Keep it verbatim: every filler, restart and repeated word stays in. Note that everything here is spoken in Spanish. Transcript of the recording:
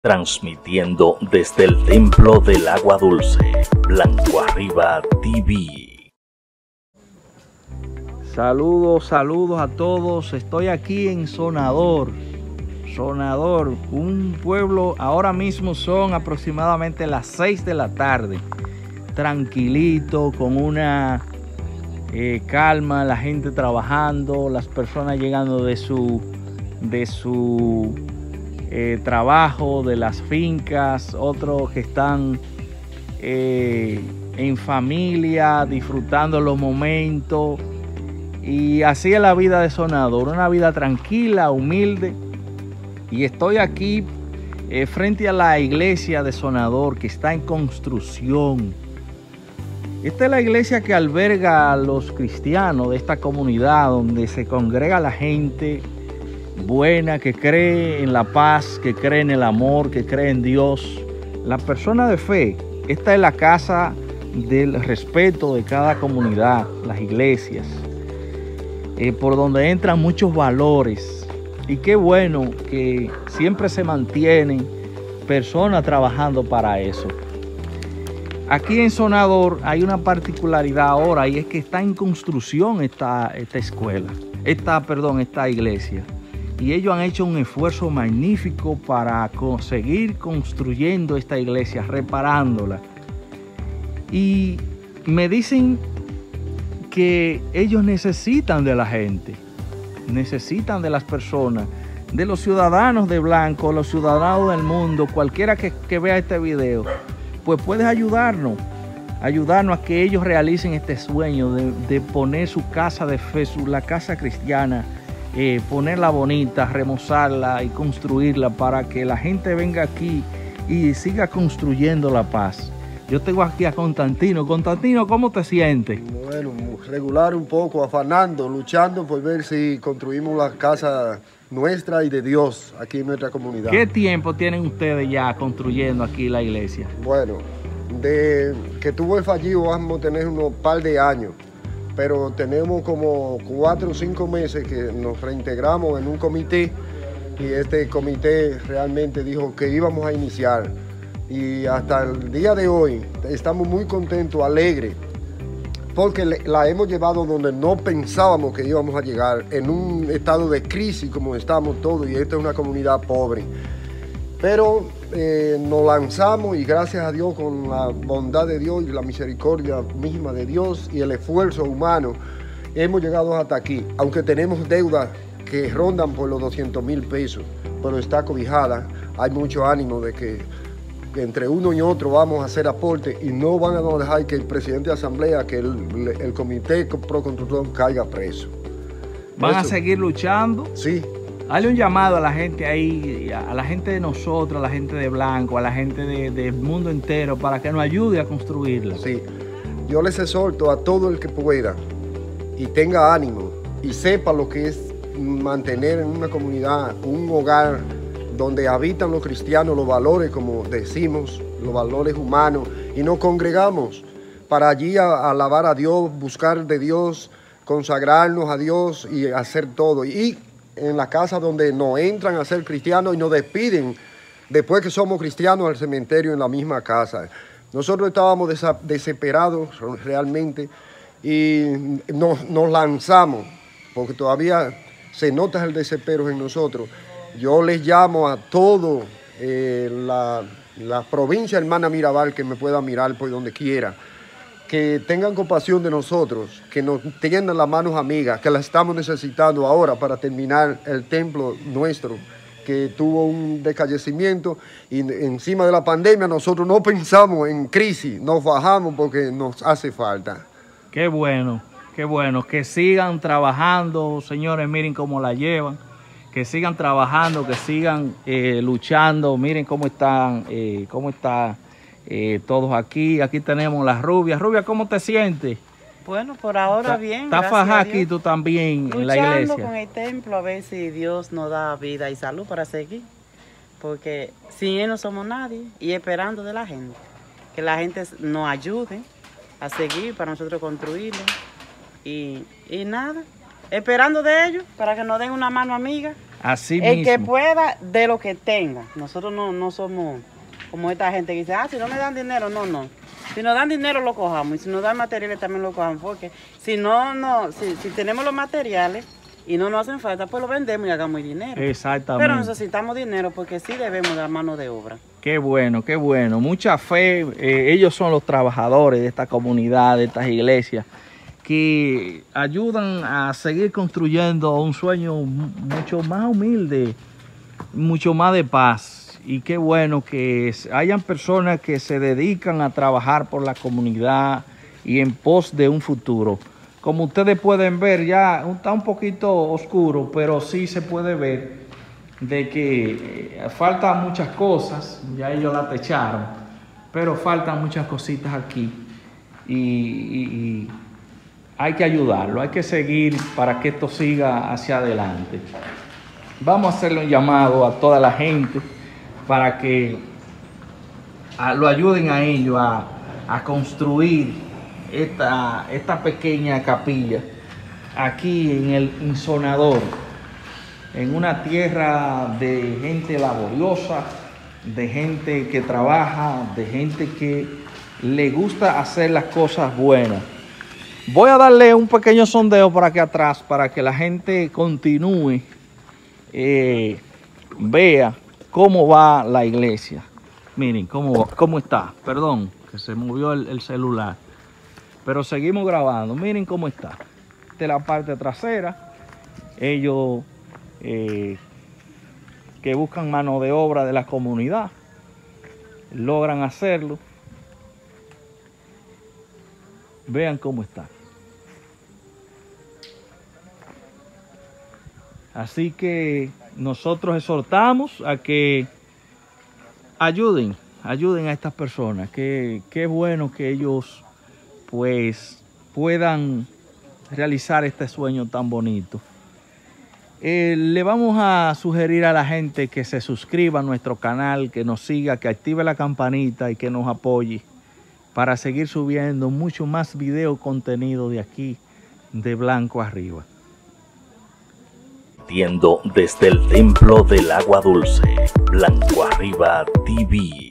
Transmitiendo desde el Templo del Agua Dulce, Blanco Arriba T V. Saludos, saludos a todos. Estoy aquí en Sonador. Sonador, un pueblo, ahora mismo son aproximadamente las seis de la tarde. Tranquilito, con una eh, calma, la gente trabajando, las personas llegando de su, de su eh, trabajo, de las fincas, otros que están eh, en familia, disfrutando los momentos. Y así es la vida de Sonador, una vida tranquila, humilde. Y estoy aquí eh, frente a la iglesia de Sonador, que está en construcción. Esta es la iglesia que alberga a los cristianos de esta comunidad, donde se congrega la gente buena, que cree en la paz, que cree en el amor, que cree en Dios. La persona de fe. Esta es la casa del respeto de cada comunidad, las iglesias. Eh, por donde entran muchos valores, y qué bueno que siempre se mantienen personas trabajando para eso. Aquí en Sonador hay una particularidad ahora, y es que está en construcción esta, esta escuela, esta, perdón, esta iglesia, y ellos han hecho un esfuerzo magnífico para seguir construyendo esta iglesia, reparándola. Y me dicen que ellos necesitan de la gente, necesitan de las personas, de los ciudadanos de Blanco, los ciudadanos del mundo, cualquiera que, que vea este video, pues puedes ayudarnos, ayudarnos a que ellos realicen este sueño de, de poner su casa de fe, su, la casa cristiana, eh, ponerla bonita, remozarla y construirla para que la gente venga aquí y siga construyendo la paz. Yo tengo aquí a Constantino. Constantino, ¿cómo te sientes? Bueno, regular un poco, afanando, luchando por ver si construimos la casa nuestra y de Dios aquí en nuestra comunidad. ¿Qué tiempo tienen ustedes ya construyendo aquí la iglesia? Bueno, de que tuvo el fallido vamos a tener unos par de años, pero tenemos como cuatro o cinco meses que nos reintegramos en un comité, y este comité realmente dijo que íbamos a iniciar. Y hasta el día de hoy estamos muy contentos, alegres, porque la hemos llevado donde no pensábamos que íbamos a llegar, en un estado de crisis como estamos todos, y esta es una comunidad pobre. Pero eh, nos lanzamos, y gracias a Dios, con la bondad de Dios y la misericordia misma de Dios y el esfuerzo humano, hemos llegado hasta aquí. Aunque tenemos deudas que rondan por los doscientos mil pesos, pero está cobijada, hay mucho ánimo de que entre uno y otro vamos a hacer aporte, y no van a dejar que el presidente de asamblea, que el, el comité pro construcción caiga preso. ¿Van Eso, a seguir luchando? Sí. Dale un llamado a la gente ahí, a la gente de nosotros, a la gente de Blanco, a la gente de, del mundo entero, para que nos ayude a construirla. Sí. Yo les exhorto a todo el que pueda y tenga ánimo y sepa lo que es mantener en una comunidad un hogar donde habitan los cristianos los valores, como decimos, los valores humanos, y nos congregamos para allí a, a alabar a Dios, buscar de Dios, consagrarnos a Dios y hacer todo. Y en la casa donde nos entran a ser cristianos y nos despiden después que somos cristianos al cementerio en la misma casa. Nosotros estábamos desesperados realmente, y nos, nos lanzamos, porque todavía se nota el desespero en nosotros. Yo les llamo a todo eh, la, la provincia hermana Mirabal, que me pueda mirar por donde quiera, que tengan compasión de nosotros, que nos tiendan las manos amigas, que las estamos necesitando ahora para terminar el templo nuestro, que tuvo un decallecimiento, y encima de la pandemia nosotros no pensamos en crisis, nos bajamos porque nos hace falta. Qué bueno, qué bueno, que sigan trabajando, señores, miren cómo la llevan. Que sigan trabajando, que sigan eh, luchando. Miren cómo están, eh, cómo están eh, todos aquí. Aquí tenemos las Rubias. Rubia, ¿cómo te sientes? Bueno, por ahora bien. ¿Estás fajada aquí tú también luchando en la iglesia? Luchando con el templo, a ver si Dios nos da vida y salud para seguir. Porque sin Él no somos nadie, y esperando de la gente. Que la gente nos ayude a seguir para nosotros construirlo. Y, y nada. Esperando de ellos para que nos den una mano amiga Así El mismo. que pueda, de lo que tenga. Nosotros no, no somos como esta gente que dice, ah, si no me dan dinero, no, no. Si nos dan dinero lo cojamos y si nos dan materiales también lo cojamos, porque si no, no, si, si tenemos los materiales y no nos hacen falta, pues lo vendemos y hagamos dinero. Exactamente. Pero necesitamos dinero porque sí debemos de la mano de obra. Qué bueno, qué bueno. Mucha fe. Eh, ellos son los trabajadores de esta comunidad, de estas iglesias, que ayudan a seguir construyendo un sueño mucho más humilde, mucho más de paz. Y qué bueno que hayan personas que se dedican a trabajar por la comunidad y en pos de un futuro. Como ustedes pueden ver, ya está un poquito oscuro, pero sí se puede ver de que eh, faltan muchas cosas. Ya ellos la techaron, pero faltan muchas cositas aquí. Y, y, y hay que ayudarlo, hay que seguir para que esto siga hacia adelante. Vamos a hacerle un llamado a toda la gente para que a, lo ayuden a ellos a, a construir esta, esta pequeña capilla aquí en el Insonador, en una tierra de gente laboriosa, de gente que trabaja, de gente que le gusta hacer las cosas buenas. Voy a darle un pequeño sondeo por aquí atrás para que la gente continúe, eh, vea cómo va la iglesia. Miren cómo, cómo está. Perdón, que se movió el, el celular. Pero seguimos grabando. Miren cómo está. Esta es la parte trasera. Ellos eh, que buscan mano de obra de la comunidad logran hacerlo. Vean cómo está. Así que nosotros exhortamos a que ayuden, ayuden a estas personas. Que qué bueno que ellos pues puedan realizar este sueño tan bonito. Eh, le vamos a sugerir a la gente que se suscriba a nuestro canal, que nos siga, que active la campanita y que nos apoye para seguir subiendo mucho más video contenido de aquí, de Blanco Arriba. Desde el Templo del Agua Dulce, Blanco Arriba T V.